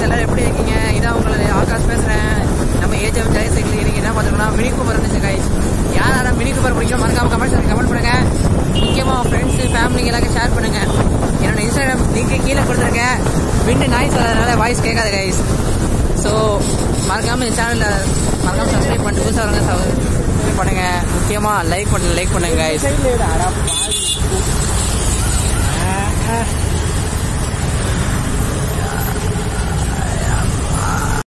எல்லோரும் எப்படி இருக்கீங்க? இதான் உங்களது ஆகாஷ் பேசுகிறேன். நம்ம ஏஜிஎம் ஜெய சைக்கிள் இன்னைக்கு என்ன பார்த்துருக்கோம்னா மினி கூப்பர் இருந்துச்சு கைஸ். யாரும் மினி கூப்பர் பிடிக்கும் மறக்காம கமெண்ட் பண்ணுங்கள். முக்கியமாக ஃப்ரெண்ட்ஸு ஃபேமிலிக்கு எல்லாருக்கும் ஷேர் பண்ணுங்கள். என்னோட இன்ஸ்டாகிராம் லிங்க்கு கீழே கொடுத்துருக்கேன். விண்டு நாய்ஸ் வரதுனால வாய்ஸ் கேட்காது கைஸ். ஸோ மறக்காமல் இந்த சேனலில் மறக்காமல் சப்ஸ்கிரைப் பண்ணிட்டு புதுசாக வரங்க சப்ஸ்கிரைப் பண்ணுங்கள். முக்கியமாக லைக் பண்ணுங்கள் கைஸ்.